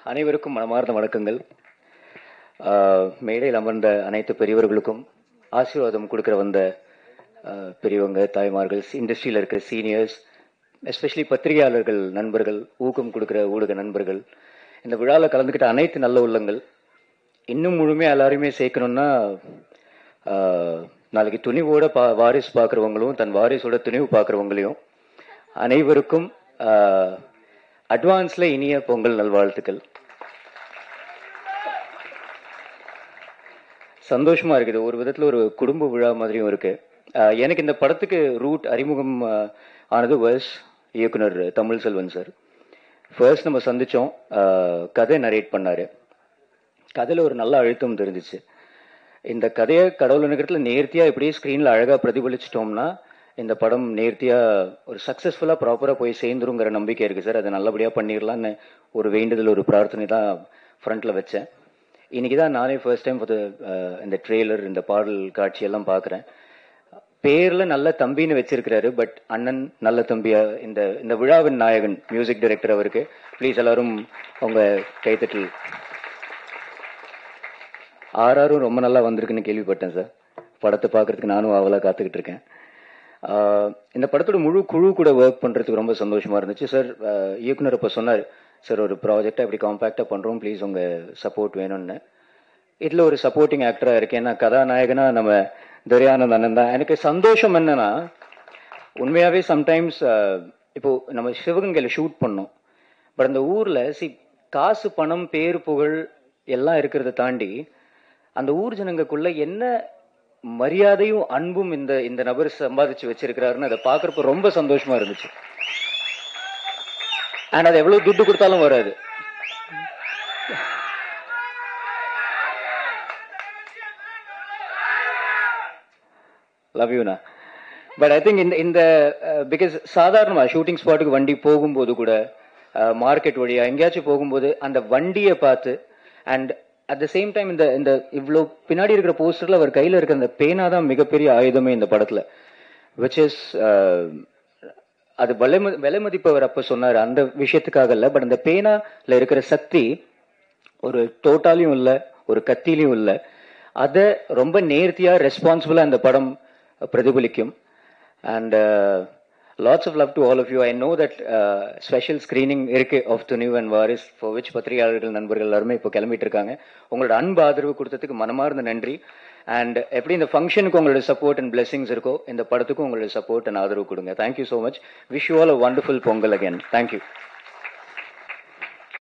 அனைவருக்கும் மனமார்ந்த வணக்கங்கள். மேடையில் அமர்ந்த அனைத்து பெரியவர்களுக்கும் ஆசீர்வாதம் கொடுக்குற வந்த பெரியவங்க, தாய்மார்கள், இண்டஸ்ட்ரியில் இருக்கிற சீனியர்ஸ், எஸ்பெஷலி பத்திரிகையாளர்கள் நண்பர்கள், ஊக்கம் கொடுக்குற ஊடக நண்பர்கள், இந்த விழாவில் கலந்துக்கிட்ட அனைத்து நல்ல உள்ளங்கள், இன்னும் முழுமையாக எல்லாருமே சேர்க்கணும்னா நாளைக்கு துணிவோட வாரிசு பார்க்குறவங்களும் தன் வாரிசோட துணிவு பார்க்குறவங்களையும் அனைவருக்கும் அட்வான்ஸில் இனிய பொங்கல் நல்வாழ்த்துக்கள். சந்தோஷமா இருக்குது. ஒரு விதத்தில் ஒரு குடும்ப விழா மாதிரியும் இருக்கு. எனக்கு இந்த படத்துக்கு ரூட் அறிமுகம் ஆனது வர்ஸ் இயக்குனர் தமிழ் செல்வன் சார். ஃபர்ஸ்ட் நம்ம சந்திச்சோம், கதை நரேட் பண்ணாரு. கதையில் ஒரு நல்ல அழுத்தம் தெரிஞ்சிச்சு. இந்த கதையை கடவுள் நகரத்தில் நேர்த்தியாக இப்படியே ஸ்க்ரீனில் அழகாக பிரதிபலிச்சிட்டோம்னா இந்த படம் நேர்த்தியாக ஒரு சக்ஸஸ்ஃபுல்லாக ப்ராப்பராக போய் சேர்ந்துருங்கிற நம்பிக்கை இருக்குது சார். அதை நல்லபடியாக பண்ணிடலான்னு ஒரு வேண்டுதல், ஒரு பிரார்த்தனை தான் ஃப்ரண்ட்டில் வச்சேன். இன்னைக்கு தான் நானே ஃபர்ஸ்ட் டைம் இந்த ட்ரெய்லர், இந்த பாடல் காட்சியெல்லாம் பார்க்குறேன். பேரில் நல்ல தம்பின்னு வச்சிருக்கிறாரு, பட் அண்ணன் நல்ல தம்பியா இந்த விழாவின் நாயகன் மியூசிக் டைரக்டர் அவருக்கு ப்ளீஸ் எல்லாரும் அவங்க கைத்தட்டல். ஆர்ஆரும் ரொம்ப நல்லா வந்திருக்குன்னு கேள்விப்பட்டேன் சார். படத்தை பார்க்கறதுக்கு நானும் அவளாக காத்துக்கிட்டு இருக்கேன். இந்த படத்தோட முழு குழு கூட ஒர்க் பண்ணுறதுக்கு ரொம்ப சந்தோஷமாக இருந்துச்சு சார். இயக்குனர் இப்போ சொன்னார், சார் ஒரு ப்ராஜெக்டாக இப்படி காம்பேக்டாக பண்ணுறோம், ப்ளீஸ் உங்கள் சப்போர்ட் வேணும்னு. இதில் ஒரு சப்போர்ட்டிங் ஆக்டராக இருக்கேன். ஏன்னா கதாநாயகனாக நம்ம துரையானந்த் அண்ணன் தான். எனக்கு சந்தோஷம் என்னன்னா, உண்மையாகவே சம்டைம்ஸ் இப்போது நம்ம சிவகங்கையில் ஷூட் பண்ணோம், பட் அந்த ஊரில் காசு, பணம், பேர், புகழ் எல்லாம் இருக்கிறத தாண்டி அந்த ஊர் ஜனங்களுக்குள்ள என்ன மரியாதையும் அன்பும் இந்த நபர் சம்பாதிச்சு வச்சிருக்கிறாருன்னு அதை பார்க்கறப்ப ரொம்ப சந்தோஷமா இருந்துச்சு. அண்ட் அது எவ்வளவு துட்டு கொடுத்தாலும் வராது. லவ் யூனா. பட் ஐ திங்க் இந்த பிகாஸ் சாதாரணமா ஷூட்டிங் ஸ்பாட்டுக்கு வண்டி போகும்போது கூட, மார்க்கெட் வழியா எங்கேயாச்சும் போகும்போது அந்த வண்டியை பார்த்து, and at the same time இந்த இவ்வளோ பின்னாடி இருக்கிற போஸ்டர்ல அவர் கையில் இருக்கிற அந்த பேனா தான் மிகப்பெரிய ஆயுதமே இந்த படத்துல. விச் இஸ் அது விலை மதிப்பு அவர் அப்ப சொன்னார், அந்த விஷயத்துக்காக இல்லை. பட் அந்த பேனால இருக்கிற சக்தி ஒரு தோட்டாலையும் இல்லை, ஒரு கத்திலையும் இல்லை. அதை ரொம்ப நேர்த்தியா ரெஸ்பான்சிபிளா அந்த படம் பிரதிபலிக்கும். And lots of love to all of you. I know that special screening இருக்கு of Thunivu and Varis, for which பத்திரிகையாளர்கள் நண்பர்கள் எல்லாருமே இப்போ கிளம்பிட்டு இருக்காங்க. உங்களோட அன்பு ஆதரவு கொடுத்ததுக்கு மனமார்ந்த நன்றி. அண்ட் எப்படி இந்த ஃபங்க்ஷனுக்கு உங்களோட சப்போர்ட் அண்ட் பிளெஸிங்ஸ் இருக்கோ, இந்த படத்துக்கும் உங்களோட சப்போர்ட் அண்ட் ஆதரவு கொடுங்க. Thank you so much. Wish you all a wonderful Pongal again. Thank you.